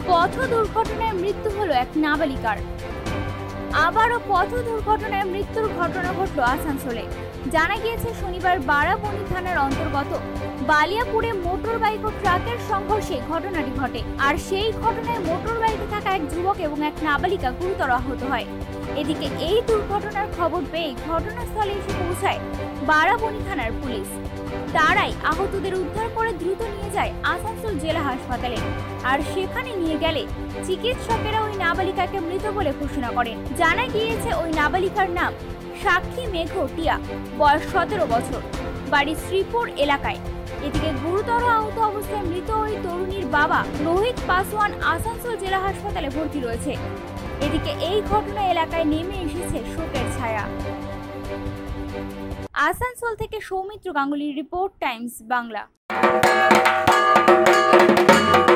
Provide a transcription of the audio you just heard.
পথ দুর্ঘটনায় মৃত্যু হলো এক নাবালিকার। আবারও পথ দুর্ঘটনায় মৃত্যুর ঘটনা ঘটল আসানসোলে। জানা গিয়েছে শনিবার বারাবণী থানার অন্তর্গত বালিয়াপুরে মোটর বাইক ও ট্রাকের সংঘর্ষে ঘটনাটি ঘটে। আর সেই ঘটনায় মোটর বাইকে থাকা এক যুবক এবং এক নাবালিকা গুরুতর আহত হয়। এদিকে এই দুর্ঘটনার খবর পেয়ে ঘটনাস্থলে এসে পৌঁছায় বারাবণী থানার পুলিশ। তারাই আহতদের উদ্ধার করে দ্রুত নিয়ে যায় আসানসোল জেলা হাসপাতালে। আর সেখানে নিয়ে গেলে চিকিৎসকেরা ওই নাবালিকাকে মৃত বলে ঘোষণা করেন। জানা গিয়েছে ওই নাবালিকার নাম সাক্ষী মেঘ টিয়া, বয়স 17 বছর, বাড়ি শ্রীপুর এলাকায়। এদিকে গুরুতর আহত অবস্থায় মৃত ওই তরুণীর বাবা রোহিত পাসওয়ান আসানসোল জেলা হাসপাতালে ভর্তি রয়েছে। এদিকে এই ঘটনা এলাকায় নেমে এসেছে শোকের ছায়া। আসানসোল থেকে সৌমিত্র গাঙ্গুলির রিপোর্ট, টাইমস বাংলা।